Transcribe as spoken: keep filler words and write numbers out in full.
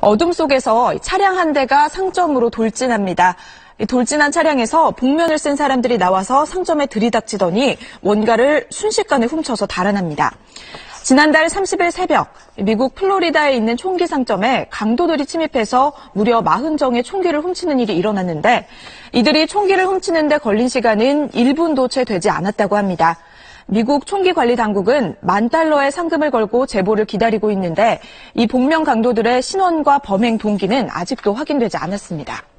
어둠 속에서 차량 한 대가 상점으로 돌진합니다. 돌진한 차량에서 복면을 쓴 사람들이 나와서 상점에 들이닥치더니 뭔가를 순식간에 훔쳐서 달아납니다. 지난달 삼십 일 새벽 미국 플로리다에 있는 총기 상점에 강도들이 침입해서 무려 사십 정의 총기를 훔치는 일이 일어났는데 이들이 총기를 훔치는 데 걸린 시간은 일 분도 채 되지 않았다고 합니다. 미국 총기관리당국은 만 달러의 상금을 걸고 제보를 기다리고 있는데 이 복면 강도들의 신원과 범행 동기는 아직도 확인되지 않았습니다.